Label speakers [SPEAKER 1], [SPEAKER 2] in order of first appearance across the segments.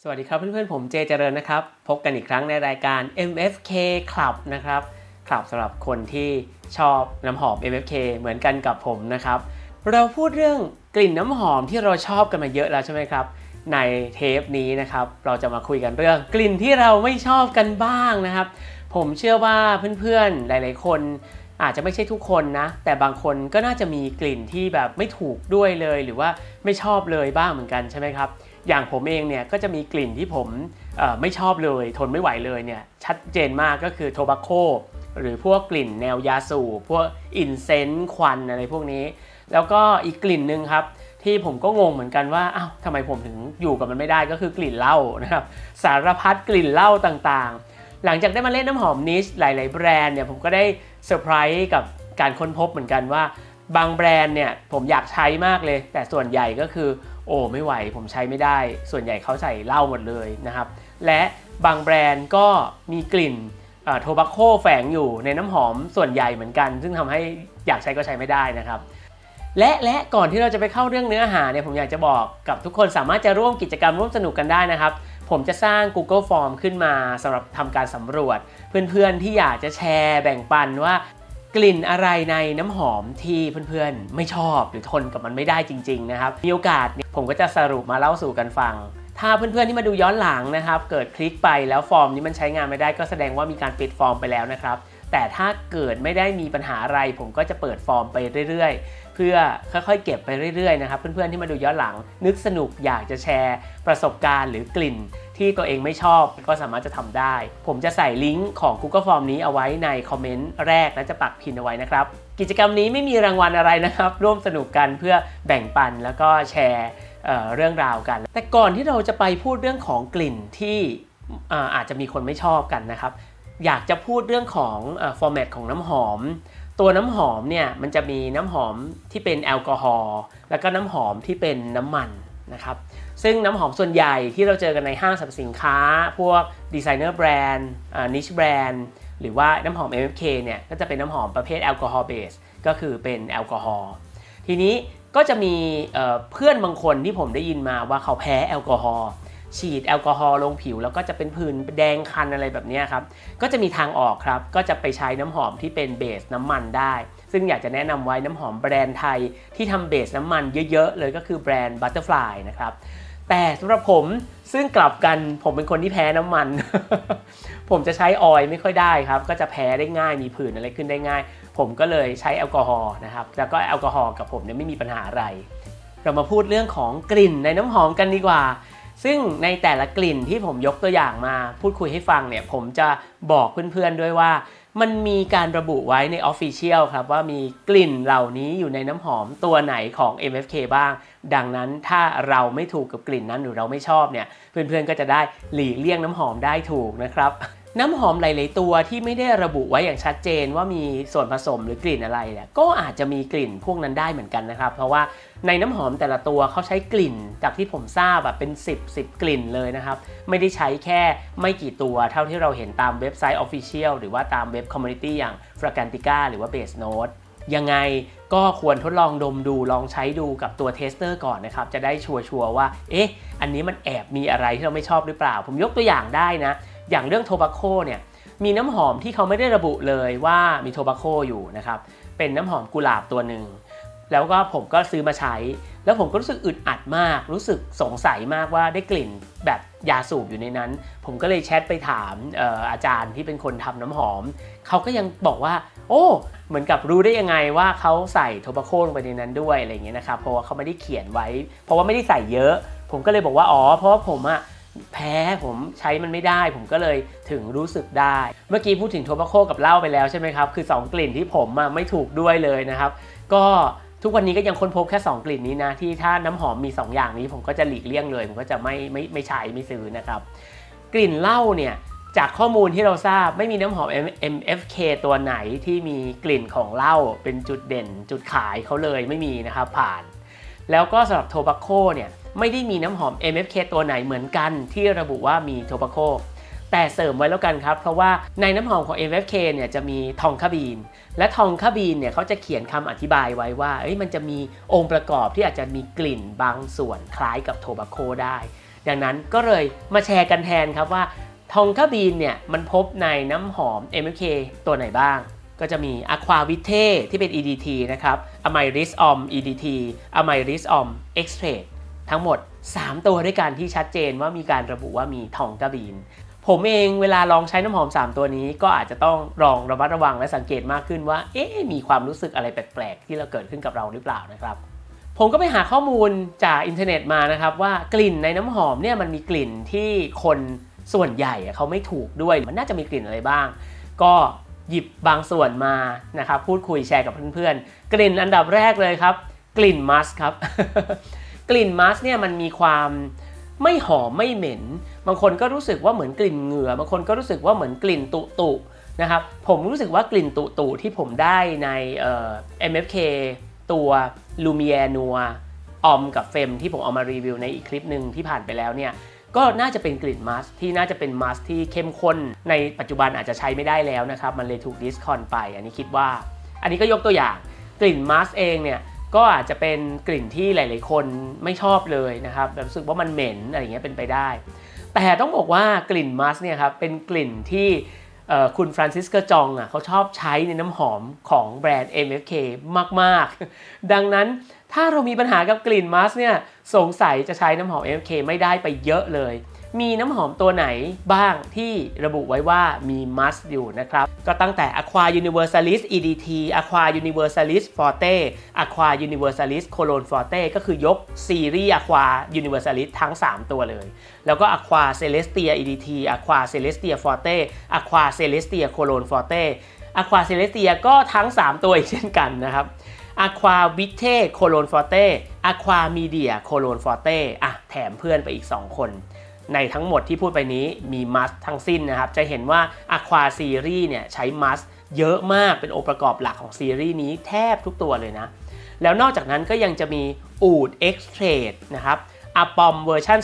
[SPEAKER 1] สวัสดีครับเพื่อนๆผมเจเจริญนะครับพบกันอีกครั้งในรายการ MFK Club นะครับคลับสำหรับคนที่ชอบน้ำหอม MFK เหมือนกันกับผมนะครับเราพูดเรื่องกลิ่นน้ำหอมที่เราชอบกันมาเยอะแล้วใช่ไหมครับในเทปนี้นะครับเราจะมาคุยกันเรื่องกลิ่นที่เราไม่ชอบกันบ้างนะครับผมเชื่อว่าเพื่อนๆหลายๆคนอาจจะไม่ใช่ทุกคนนะแต่บางคนก็น่าจะมีกลิ่นที่แบบไม่ถูกด้วยเลยหรือว่าไม่ชอบเลยบ้างเหมือนกันใช่ไหมครับอย่างผมเองเนี่ยก็จะมีกลิ่นที่ผมไม่ชอบเลยทนไม่ไหวเลยเนี่ยชัดเจนมากก็คือโทบาโคหรือพวกกลิ่นแนวยาสูบพวกอินเซนส์ควันอะไรพวกนี้แล้วก็อีกกลิ่นนึงครับที่ผมก็งงเหมือนกันว่าอ้าวทำไมผมถึงอยู่กับมันไม่ได้ก็คือกลิ่นเหล้านะครับสารพัดกลิ่นเหล้าต่างๆหลังจากได้มาเล่นน้ำหอมนิชหลายๆแบรนด์เนี่ยผมก็ได้เซอร์ไพรส์กับการค้นพบเหมือนกันว่าบางแบรนด์เนี่ยผมอยากใช้มากเลยแต่ส่วนใหญ่ก็คือโอ้ไม่ไหวผมใช้ไม่ได้ส่วนใหญ่เขาใส่เหล้าหมดเลยนะครับและบางแบรนด์ก็มีกลิ่นโทบาโคแฝงอยู่ในน้ำหอมส่วนใหญ่เหมือนกันซึ่งทำให้อยากใช้ก็ใช้ไม่ได้นะครับและก่อนที่เราจะไปเข้าเรื่องเนื้อหาเนี่ยผมอยากจะบอกกับทุกคนสามารถจะร่วมกิจกรรมร่วมสนุกกันได้นะครับผมจะสร้าง Google Form ขึ้นมาสำหรับทำการสำรวจเพื่อนๆที่อยากจะแชร์แบ่งปันว่ากลิ่นอะไรในน้ำหอมที่เพื่อนๆไม่ชอบหรือทนกับมันไม่ได้จริงๆนะครับมีโอกาสผมก็จะสรุปมาเล่าสู่กันฟังถ้าเพื่อนๆที่มาดูย้อนหลังนะครับเกิดคลิกไปแล้วฟอร์มนี้มันใช้งานไม่ได้ก็แสดงว่ามีการปิดฟอร์มไปแล้วนะครับแต่ถ้าเกิดไม่ได้มีปัญหาอะไรผมก็จะเปิดฟอร์มไปเรื่อยๆเพื่อค่อยๆเก็บไปเรื่อยๆนะครับเพื่อนๆที่มาดูย้อนหลังนึกสนุกอยากจะแชร์ประสบการณ์หรือกลิ่นที่ตัวเองไม่ชอบก็สามารถจะทำได้ผมจะใส่ลิงก์ของ Google Form นี้เอาไว้ในคอมเมนต์แรกและจะปักพินเอาไว้นะครับกิจกรรมนี้ไม่มีรางวัลอะไรนะครับร่วมสนุกกันเพื่อแบ่งปันแล้วก็แชร์เรื่องราวกันแต่ก่อนที่เราจะไปพูดเรื่องของกลิ่นที่อาจจะมีคนไม่ชอบกันนะครับอยากจะพูดเรื่องของฟอร์แมตของน้ำหอมตัวน้ำหอมเนี่ยมันจะมีน้ำหอมที่เป็นแอลกอฮอล์แล้วก็น้ำหอมที่เป็นน้ำมันนะครับซึ่งน้ำหอมส่วนใหญ่ที่เราเจอกันในห้างสรรพสินค้าพวกดีไซเนอร์แบรนด์นิชแบรนด์หรือว่าน้ำหอม MFK เนี่ยก็จะเป็นน้ำหอมประเภทแอลกอฮอล์เบสก็คือเป็นแอลกอฮอล์ทีนี้ก็จะมีเพื่อนบางคนที่ผมได้ยินมาว่าเขาแพ้แอลกอฮอล์ฉีดแอลกอฮอล์ลงผิวแล้วก็จะเป็นผื่นแดงคันอะไรแบบนี้ครับก็จะมีทางออกครับก็จะไปใช้น้ำหอมที่เป็นเบสน้ำมันได้ซึ่งอยากจะแนะนำไว้น้ำหอมแบรนด์ไทยที่ทำเบสน้ำมันเยอะๆเลยก็คือแบรนด์ Butterfly นะครับแต่สำหรับผมซึ่งกลับกันผมเป็นคนที่แพ้น้ำมัน ผมจะใช้ออยล์ไม่ค่อยได้ครับก็จะแพ้ได้ง่ายมีผื่นอะไรขึ้นได้ง่ายผมก็เลยใช้แอลกอฮอล์นะครับแล้วก็แอลกอฮอล์กับผมเนี่ยไม่มีปัญหาอะไรเรามาพูดเรื่องของกลิ่นในน้ำหอมกันดีกว่าซึ่งในแต่ละกลิ่นที่ผมยกตัวอย่างมาพูดคุยให้ฟังเนี่ยผมจะบอกเพื่อนๆด้วยว่ามันมีการระบุไว้ใน Official ครับว่ามีกลิ่นเหล่านี้อยู่ในน้ำหอมตัวไหนของ MFK บ้างดังนั้นถ้าเราไม่ถูกกับกลิ่นนั้นหรือเราไม่ชอบเนี่ยเพื่อนๆก็จะได้หลีกเลี่ยงน้ำหอมได้ถูกนะครับน้ำหอมหลายๆตัวที่ไม่ได้ระบุไว้อย่างชัดเจนว่ามีส่วนผสมหรือกลิ่นอะไรเนี่ยก็อาจจะมีกลิ่นพวกนั้นได้เหมือนกันนะครับเพราะว่าในน้ำหอมแต่ละตัวเขาใช้กลิ่นจากที่ผมทราบเป็น10กลิ่นเลยนะครับไม่ได้ใช้แค่ไม่กี่ตัวเท่าที่เราเห็นตามเว็บไซต์ Official หรือว่าตามเว็บ Community อย่าง Fragrantica หรือว่า Base Note ยังไงก็ควรทดลองดมดูลองใช้ดูกับตัวเทสเตอร์ก่อนนะครับจะได้ชัวร์ว่าอันนี้มันแอบมีอะไรที่เราไม่ชอบหรือเปล่าผมยกตัวอย่างได้นะอย่างเรื่องโทบาโคเนี่ยมีน้ำหอมที่เขาไม่ได้ระบุเลยว่ามีโทบาโคอยู่นะครับเป็นน้ำหอมกุหลาบตัวหนึ่งแล้วก็ผมก็ซื้อมาใช้แล้วผมก็รู้สึกอึดอัดมากรู้สึกสงสัยมากว่าได้กลิ่นแบบยาสูบอยู่ในนั้นผมก็เลยแชทไปถามอาจารย์ที่เป็นคนทำน้ำหอมเขาก็ยังบอกว่าโอ้เหมือนกับรู้ได้ยังไงว่าเขาใส่โทบาโคลงไปในนั้นด้วยอะไรอย่างเงี้ยนะครับเพราะว่าเขาไม่ได้เขียนไว้เพราะว่าไม่ได้ใส่เยอะผมก็เลยบอกว่าอ๋อเพราะว่าผมแพ้ผมใช้มันไม่ได้ผมก็เลยถึงรู้สึกได้เมื่อกี้พูดถึงโทบาโคกับเหล้าไปแล้วใช่ไหมครับคือ2กลิ่นที่ผมไม่ถูกด้วยเลยนะครับก็ทุกวันนี้ก็ยังค้นพบแค่2กลิ่นนี้นะที่ถ้าน้ำหอมมี2อย่างนี้ผมก็จะหลีกเลี่ยงเลยผมก็จะไม่ใช้ไม่ซื้อนะครับกลิ่นเหล้าเนี่ยจากข้อมูลที่เราทราบไม่มีน้ำหอม MFK ตัวไหนที่มีกลิ่นของเหล้าเป็นจุดเด่นจุดขายเขาเลยไม่มีนะครับผ่านแล้วก็สำหรับโทบาโคเนี่ยไม่ได้มีน้ำหอม MFK ตัวไหนเหมือนกันที่ระบุว่ามีโทบาโคแต่เสริมไว้แล้วกันครับเพราะว่าในน้ำหอมของ MFK เนี่ยจะมีทองคาบีนและทองคาบีนเนี่ยเขาจะเขียนคำอธิบายไว้ว่ามันจะมีองค์ประกอบที่อาจจะมีกลิ่นบางส่วนคล้ายกับโทบาโคได้ดังนั้นก็เลยมาแชร์กันแทนครับว่าทองก้าบีนเนี่ยมันพบในน้ำหอม MFK ตัวไหนบ้างก็จะมี Aqua Vitae ที่เป็น EDT นะครับ Amyris Om EDT Amyris Om Extract ทั้งหมด3ตัวด้วยกันที่ชัดเจนว่ามีการระบุว่ามีทองก้าบีนผมเองเวลาลองใช้น้ำหอม3ตัวนี้ก็อาจจะต้องลองระมัดระวังและสังเกตมากขึ้นว่ามีความรู้สึกอะไรแปลกๆที่เราเกิดขึ้นกับเราหรือเปล่านะครับผมก็ไปหาข้อมูลจากอินเทอร์เน็ตมานะครับว่ากลิ่นในน้ำหอมเนี่ยมันมีกลิ่นที่คนส่วนใหญ่เขาไม่ถูกด้วยมันน่าจะมีกลิ่นอะไรบ้างก็หยิบบางส่วนมานะครับพูดคุยแชร์กับเพื่อนๆกลิ่นอันดับแรกเลยครับกลิ่นมัสครับ กลิ่นมัสเนี่ยมันมีความไม่หอมไม่เหม็นบางคนก็รู้สึกว่าเหมือนกลิ่นเหงื่อบางคนก็รู้สึกว่าเหมือนกลิ่นตุนะครับผมรู้สึกว่ากลิ่นตุที่ผมได้ในMFK ตัว Lumiere Noir ออมกับเฟมที่ผมเอามารีวิวในอีกคลิปหนึ่งที่ผ่านไปแล้วเนี่ยก็น่าจะเป็นกลิ่นมัสที่น่าจะเป็นมัสที่เข้มข้นในปัจจุบันอาจจะใช้ไม่ได้แล้วนะครับมันเลยถูกดิสคอนไปอันนี้คิดว่าอันนี้ก็ยกตัวอย่างกลิ่นมัสเองเนี่ยก็อาจจะเป็นกลิ่นที่หลายๆคนไม่ชอบเลยนะครับรู้สึกว่ามันเหม็นอะไรอย่างเงี้ยเป็นไปได้แต่ต้องบอกว่ากลิ่นมัสเนี่ยครับเป็นกลิ่นที่คุณฟรานซิสเกอร์จองเขาชอบใช้ในน้ำหอมของแบรนด์ MFK มากๆดังนั้นถ้าเรามีปัญหากับกลิ่นมัสเนี่ยสงสัยจะใช้น้ำหอม MFK ไม่ได้ไปเยอะเลยมีน้ำหอมตัวไหนบ้างที่ระบุไว้ว่ามีมัสอยู่นะครับก็ตั้งแต่ Aqua Universalis EDT Aqua Universalis Forte Aqua Universalis Cologne Forte ก็คือยกซีรีส์ Aqua Universalis ทั้ง3ตัวเลยแล้วก็ Aqua Celestia EDT Aqua Celestia Forte Aqua Celestia Cologne Forte Aqua Celestia ก็ทั้ง3ตัวอีกเช่นกันนะครับ Aqua Vitae Cologne Forte Aqua Media Cologne Forte แถมเพื่อนไปอีก2คนในทั้งหมดที่พูดไปนี้มีมัสทั้งสิ้นนะครับจะเห็นว่า Aqua Series เนี่ยใช้มัสเยอะมากเป็นองค์ประกอบหลักของซีรีส์นี้แทบทุกตัวเลยนะแล้วนอกจากนั้นก็ยังจะมีอูด Extract นะครับอะปอมเวอร์ชัน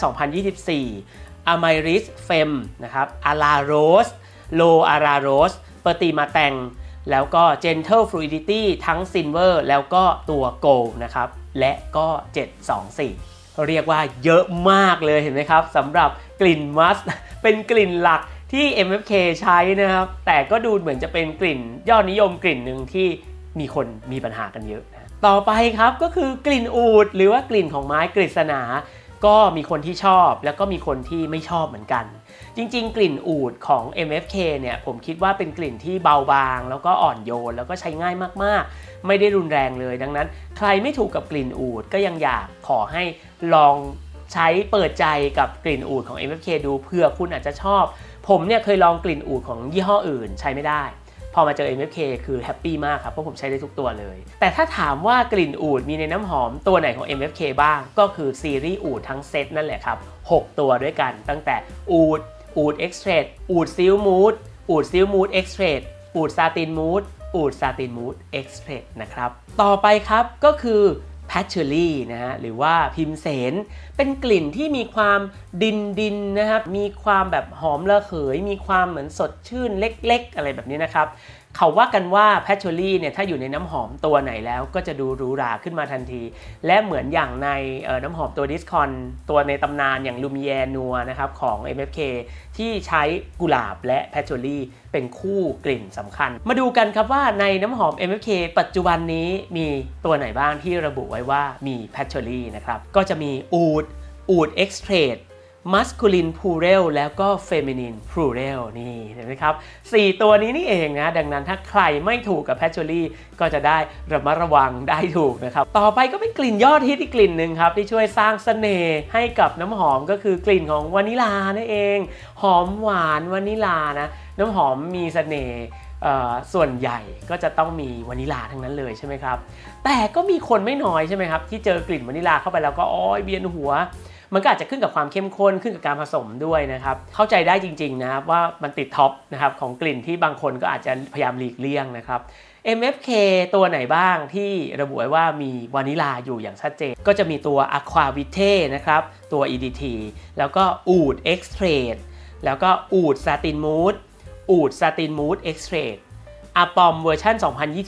[SPEAKER 1] 2024 Amyris Fem นะครับ Ala Rose Low Ara Rose เปอร์ติมาแตงแล้วก็ Gentle Fluidity ทั้ง Silver แล้วก็ตัว Gold นะครับและก็724เรียกว่าเยอะมากเลยเห็นไหมครับสำหรับกลิ่นมัสเป็นกลิ่นหลักที่ MFK ใช้นะครับแต่ก็ดูเหมือนจะเป็นกลิ่นยอดนิยมกลิ่นหนึ่งที่มีคนมีปัญหากันเยอะนะต่อไปครับก็คือกลิ่นอูฐหรือว่ากลิ่นของไม้กฤษณาก็มีคนที่ชอบแล้วก็มีคนที่ไม่ชอบเหมือนกันจริงๆกลิ่นอูฐของ MFK เนี่ยผมคิดว่าเป็นกลิ่นที่เบาบางแล้วก็อ่อนโยนแล้วก็ใช้ง่ายมากๆไม่ได้รุนแรงเลยดังนั้นใครไม่ถูกกับกลิ่นอูฐก็ยังอยากขอให้ลองใช้เปิดใจกับกลิ่นอูฐของ MFK ดูเผื่อคุณอาจจะชอบผมเนี่ยเคยลองกลิ่นอูฐของยี่ห้ออื่นใช้ไม่ได้พอมาเจอ MFK คือแฮปปี้มากครับเพราะผมใช้ได้ทุกตัวเลยแต่ถ้าถามว่ากลิ่นอูฐมีในน้ำหอมตัวไหนของ MFK บ้างก็คือซีรีส์อูฐทั้งเซตนั่นแหละครับ6ตัวด้วยกันตั้งแต่อูฐ Extract อูฐซิลมูดอูฐซิลมูด Extract อูฐซาตินมูดอูฐซาตินมูด Extract นะครับต่อไปครับก็คือPatchouli นะฮะหรือว่าพิมเสนเป็นกลิ่นที่มีความดินนะครับมีความแบบหอมระเหยมีความเหมือนสดชื่นเล็กๆอะไรแบบนี้นะครับเขาว่ากันว่า Patchouli เนี่ยถ้าอยู่ในน้ำหอมตัวไหนแล้วก็จะดูหรูหราขึ้นมาทันทีและเหมือนอย่างในน้ำหอมตัว Discon ตัวในตำนานอย่าง Lumiere Noir นะครับของ MFK ที่ใช้กุหลาบและ Patchouli เป็นคู่กลิ่นสำคัญมาดูกันครับว่าในน้ำหอม MFK ปัจจุบันนี้มีตัวไหนบ้างที่ระบุไว้ว่ามี Patchouli นะครับก็จะมีอูฐ Extract Masculine Plural แล้วก็ Feminine Plural นี่เห็นไหมครับ4ตัวนี้นี่เองนะดังนั้นถ้าใครไม่ถูกกับ Patchouli ก็จะได้ระมัดระวังได้ถูกนะครับต่อไปก็เป็นกลิ่นยอดฮิตอีกกลิ่นหนึ่งครับที่ช่วยสร้างเสน่ห์ให้กับน้ำหอมก็คือกลิ่นของวานิลานั่นเองหอมหวานวานิลานะน้ำหอมมีเสน่ห์ส่วนใหญ่ก็จะต้องมีวานิลาทั้งนั้นเลยใช่ไหมครับแต่ก็มีคนไม่น้อยใช่ไหมครับที่เจอกลิ่นวานิลาเข้าไปแล้วก็เวียนหัวมันก็อาจจะขึ้นกับความเข้มข้นขึ้นกับการผสมด้วยนะครับเข้าใจได้จริงๆนะครับว่ามันติดท็อปนะครับของกลิ่นที่บางคนก็อาจจะพยายามหลีกเลี่ยงนะครับ MFK ตัวไหนบ้างที่ระบุไว้ว่ามีวานิลาอยู่อย่างชัดเจนก็จะมีตัว Aqua Vitae นะครับตัว EDT แล้วก็อูฐ Extract แล้วก็อูฐ Satin Mood อูฐ Satin Mood Extract อะปอมเวอร์ชัน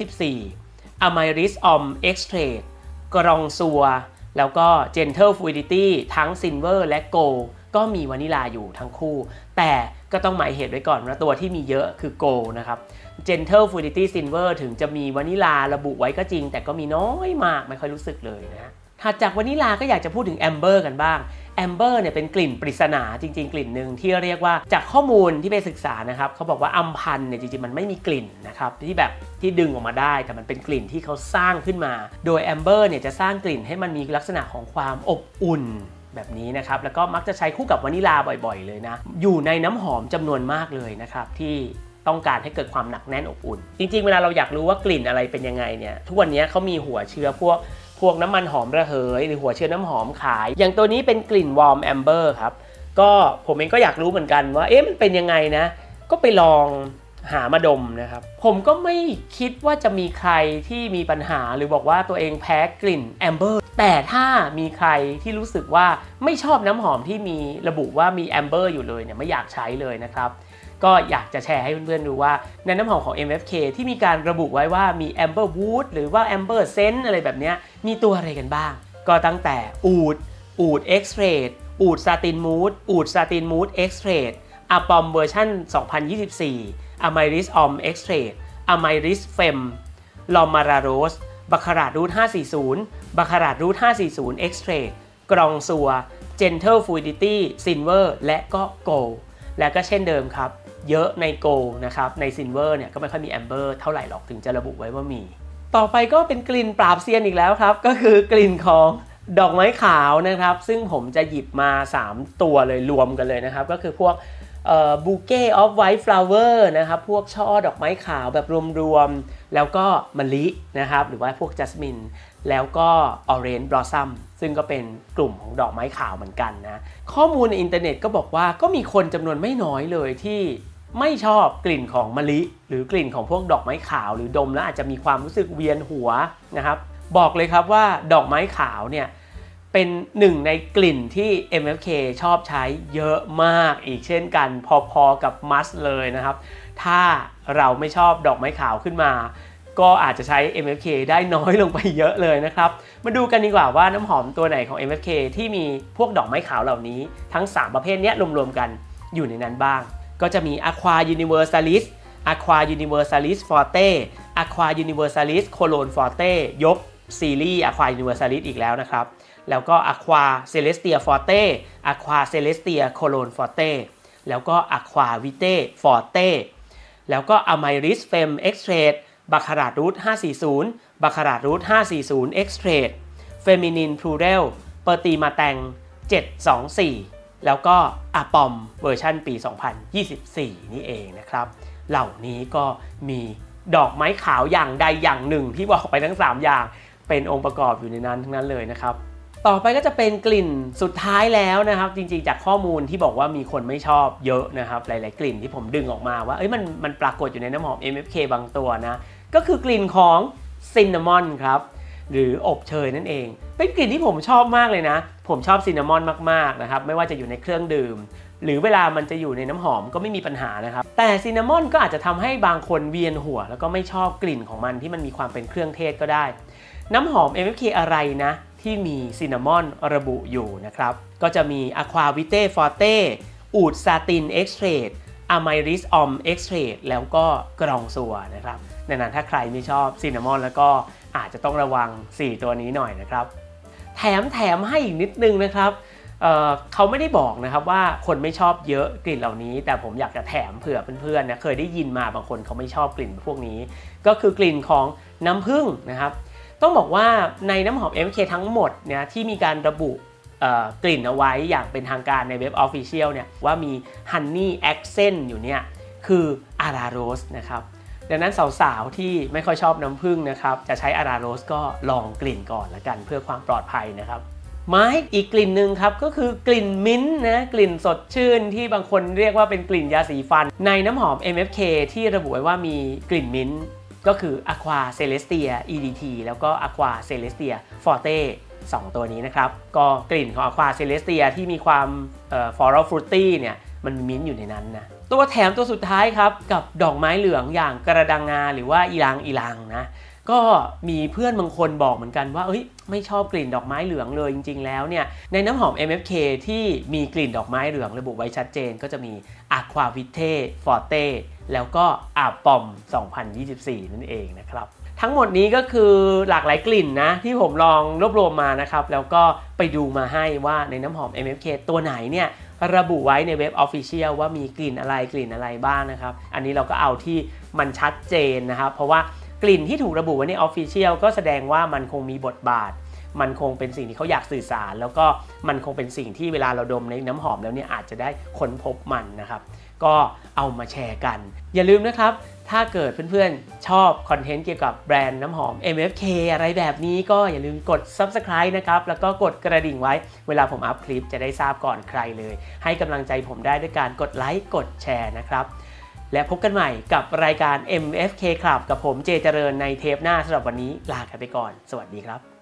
[SPEAKER 1] 2024 Amyris Om Extract กรองซัวแล้วก็ Gentle Fluidity ทั้ง Silver และ Gold ก็มีวานิลาอยู่ทั้งคู่แต่ก็ต้องหมายเหตุไว้ก่อนว่าตัวที่มีเยอะคือ Gold นะครับ Gentle Fruity Silver ถึงจะมีวานิลาระบุไว้ก็จริงแต่ก็มีน้อยมากไม่ค่อยรู้สึกเลยนะถัดจากวานิลาก็อยากจะพูดถึงแอมเบอร์กันบ้างแอมเบอร์เนี่ยเป็นกลิ่นปริศนาจริงๆกลิ่นหนึ่งที่เรียกว่าจากข้อมูลที่ไปศึกษานะครับเขาบอกว่าอัมพันธ์เนี่ยจริงๆมันไม่มีกลิ่นนะครับที่ดึงออกมาได้แต่มันเป็นกลิ่นที่เขาสร้างขึ้นมาโดยแอมเบอร์เนี่ยจะสร้างกลิ่นให้มันมีลักษณะของความอบอุ่นแบบนี้นะครับแล้วก็มักจะใช้คู่กับวานิลาบ่อยๆเลยนะอยู่ในน้ำหอมจำนวนมากเลยนะครับที่ต้องการให้เกิดความหนักแน่นอบอุ่นจริงๆเวลาเราอยากรู้ว่ากลิ่นอะไรเป็นยังไงเนี่ยทุกวันนี้เขามีหัวเชื้อพวกน้ำมันหอมระเหยหรือหัวเชื้อน้ำหอมขายอย่างตัวนี้เป็นกลิ่นวอร์มแอมเบอร์ครับก็ผมเองก็อยากรู้เหมือนกันว่ามันเป็นยังไงนะก็ไปลองหามาดมนะครับผมก็ไม่คิดว่าจะมีใครที่มีปัญหาหรือบอกว่าตัวเองแพ้กลิ่นแอมเบอร์แต่ถ้ามีใครที่รู้สึกว่าไม่ชอบน้ำหอมที่มีระบุว่ามีแอมเบอร์อยู่เลยเนี่ยไม่อยากใช้เลยนะครับก็อยากจะแชร์ให้เพื่อนๆดูว่าในน้ำหอมของ MFK ที่มีการระบุไว้ว่ามี Amber Wood หรือว่า Amber Scent อะไรแบบนี้มีตัวอะไรกันบ้างก็ตั้งแต่อูด X-Ray อูด Satin Mood อูด Satin Mood X-Ray อะปอมเวอร์ชัน2024 Amiris Om X-Ray Amiris Femme Lomara Rose บัคคาราดรูท540บัคคาราดรูท540 X-Ray กรองซัว Gentle Fluidity Silver และก็ Gold และก็เช่นเดิมครับเยอะใน Gold นะครับใน Silver เนี่ยก็ไม่ค่อยมี Amber เท่าไหร่หรอกถึงจะระบุไว้ว่ามีต่อไปก็เป็นกลิ่นปราบเซียนอีกแล้วครับก็คือกลิ่นของดอกไม้ขาวนะครับซึ่งผมจะหยิบมา3ตัวเลยรวมกันเลยนะครับก็คือพวกBouquet of White Flower นะครับพวกช่อดอกไม้ขาวแบบรวมๆแล้วก็มะลินะครับหรือว่าพวกจัสมินแล้วก็ Orange Blossom ซึ่งก็เป็นกลุ่มของดอกไม้ขาวเหมือนกันนะข้อมูลในอินเทอร์เน็ตก็บอกว่าก็มีคนจำนวนไม่น้อยเลยที่ไม่ชอบกลิ่นของมะลิหรือกลิ่นของพวกดอกไม้ขาวหรือดมแล้วอาจจะมีความรู้สึกเวียนหัวนะครับบอกเลยครับว่าดอกไม้ขาวเนี่ยเป็นหนึ่งในกลิ่นที่ MFK ชอบใช้เยอะมากอีกเช่นกันพอๆกับมัสเลยนะครับถ้าเราไม่ชอบดอกไม้ขาวขึ้นมาก็อาจจะใช้ MFK ได้น้อยลงไปเยอะเลยนะครับมาดูกันดีกว่าว่าน้ำหอมตัวไหนของ MFK ที่มีพวกดอกไม้ขาวเหล่านี้ทั้ง3ประเภทนี้รวมๆกันอยู่ในนั้นบ้างก็จะมี Aqua Universalis Aqua Universalis Forte Aqua Universalis Cologne Forte ยกซีรีส์ Aqua Universalis อีกแล้วนะครับแล้วก็ Aqua Celestia Forte Aqua Celestia Cologne Forte แล้วก็ Aqua Vitae Forte แล้วก็ Amiris Femme X-Ray Baccarat Root 540 Baccarat Root 540 X-Ray Feminine Plural Pertimateng 724แล้วก็อะปอมเวอร์ชันปี 2024 นี่เองนะครับเหล่านี้ก็มีดอกไม้ขาวอย่างใดอย่างหนึ่งที่บอกไปทั้ง3อย่างเป็นองค์ประกอบอยู่ในนั้นทั้งนั้นเลยนะครับต่อไปก็จะเป็นกลิ่นสุดท้ายแล้วนะครับจริงๆจากข้อมูลที่บอกว่ามีคนไม่ชอบเยอะนะครับหลายๆกลิ่นที่ผมดึงออกมาว่ามันปรากฏอยู่ในน้ำหอม MFK บางตัวนะก็คือกลิ่นของซินนามอนครับหรืออบเชยนั่นเองเป็นกลิ่นที่ผมชอบมากเลยนะผมชอบซินนามอนมากๆนะครับไม่ว่าจะอยู่ในเครื่องดื่มหรือเวลามันจะอยู่ในน้ำหอมก็ไม่มีปัญหานะครับแต่ซินนามอนก็อาจจะทำให้บางคนเวียนหัวแล้วก็ไม่ชอบกลิ่นของมันที่มันมีความเป็นเครื่องเทศก็ได้น้ำหอม MFK อะไรนะที่มีซินนามอนระบุอยู่นะครับก็จะมี Aqua Vitae Forte อูด Satin X-Ray Amiris Om X-Ray แล้วก็กรองซัวนะครับดังนั้นถ้าใครไม่ชอบซินนามอนแล้วก็อาจจะต้องระวัง4ตัวนี้หน่อยนะครับแถมให้อีกนิดนึงนะครับเขาไม่ได้บอกนะครับว่าคนไม่ชอบเยอะกลิ่นเหล่านี้แต่ผมอยากจะแถมเผื่อเพื่อนๆนะเคยได้ยินมาบางคนเขาไม่ชอบกลิ่นพวกนี้ก็คือกลิ่นของน้ำผึ้งนะครับต้องบอกว่าในน้ำหอม MFK ทั้งหมดเนี่ยที่มีการระบุกลิ่นเอาไว้อย่างเป็นทางการในเว็บ Official เนี่ยว่ามี Honey Accent อยู่เนี่ยคืออาราโรสนะครับดังนั้นสาวๆที่ไม่ค่อยชอบน้ำผึ้งนะครับจะใช้อาราโรสก็ลองกลิ่นก่อนละกันเพื่อความปลอดภัยนะครับมาให้อีกกลิ่นหนึ่งครับก็คือกลิ่นมิ้นท์นะกลิ่นสดชื่นที่บางคนเรียกว่าเป็นกลิ่นยาสีฟันในน้ำหอม MFK ที่ระบุไว้ว่ามีกลิ่นมิ้นท์ก็คือ Aqua Celestia EDT แล้วก็ Aqua Celestia Forte 2 ตัวนี้นะครับก็กลิ่นของ Aqua Celestia ที่มีความfloral fruity เนี่ยมันมีมิ้นท์อยู่ในนั้นนะตัวแถมตัวสุดท้ายครับกับดอกไม้เหลืองอย่างกระดังงาหรือว่าอีลางนะก็มีเพื่อนบางคนบอกเหมือนกันว่าเอ้ยไม่ชอบกลิ่นดอกไม้เหลืองเลยจริงๆแล้วเนี่ยในน้ำหอม MFK ที่มีกลิ่นดอกไม้เหลืองระบุไว้ชัดเจนก็จะมี Aqua Vitae Forte แล้วก็ Apom 2024 นั่นเองนะครับทั้งหมดนี้ก็คือหลากหลายกลิ่นนะที่ผมลองรวบรวมมานะครับแล้วก็ไปดูมาให้ว่าในน้ำหอม MFK ตัวไหนเนี่ยระบุไว้ในเว็บ Official ว่ามีกลิ่นอะไรบ้างนะครับอันนี้เราก็เอาที่มันชัดเจนนะครับเพราะว่ากลิ่นที่ถูกระบุไว้ใน Official ก็แสดงว่ามันคงมีบทบาทมันคงเป็นสิ่งที่เขาอยากสื่อสารแล้วก็มันคงเป็นสิ่งที่เวลาเราดมในน้ำหอมแล้วเนี่ยอาจจะได้ค้นพบมันนะครับก็เอามาแชร์กันอย่าลืมนะครับถ้าเกิดเพื่อนๆชอบคอนเทนต์เกี่ยวกับแบรนด์น้ำหอม MFK อะไรแบบนี้ก็อย่าลืมกด Subscribe นะครับแล้วก็กดกระดิ่งไว้เวลาผมอัพคลิปจะได้ทราบก่อนใครเลยให้กำลังใจผมได้ด้วยการกดไลค์กดแชร์นะครับและพบกันใหม่กับรายการ MFK Club กับผมเจเจริญในเทปหน้าสำหรับวันนี้ลากันไปก่อนสวัสดีครับ